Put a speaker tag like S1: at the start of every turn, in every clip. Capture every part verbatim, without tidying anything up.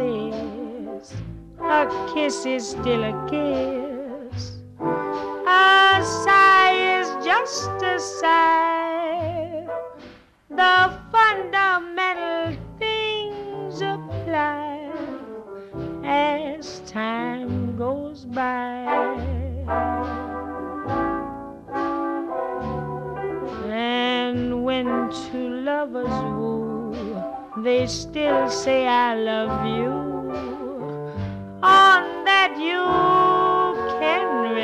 S1: kiss. A kiss is still a kiss. A sigh is just a sigh. The fundamental things apply as time goes by. And when two lovers woo, they still say I love you. On that you can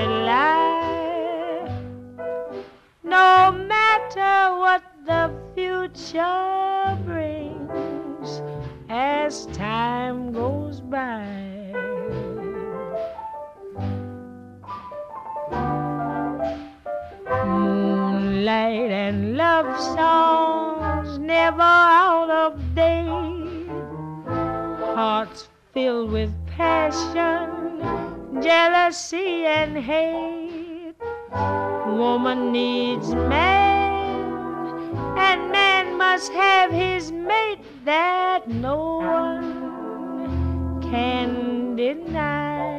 S1: rely. No matter what the future brings as time goes by. Moonlight and love songs never out of date. Hearts filled with passion, jealousy and hate. Woman needs man, and man must have his mate that no one can deny.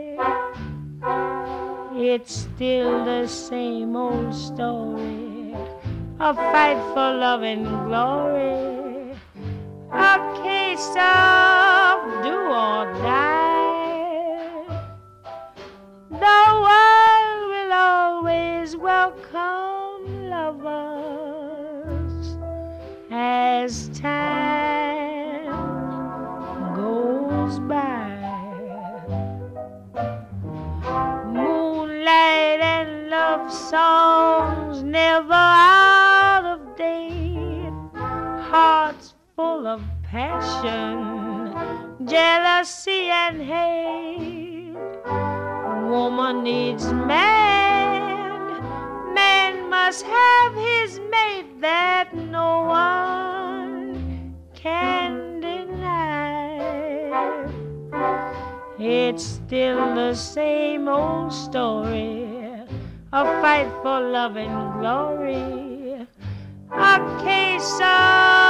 S1: It's still the same old story, a fight for love and glory, a case of do or die. The world will always welcome lovers as time goes by. Moonlight and love songs never out of date. Hearts full of passion, jealousy and hate. Woman needs man, man must have his mate that no one can deny. It's still the same old story, a fight for love and glory, a case of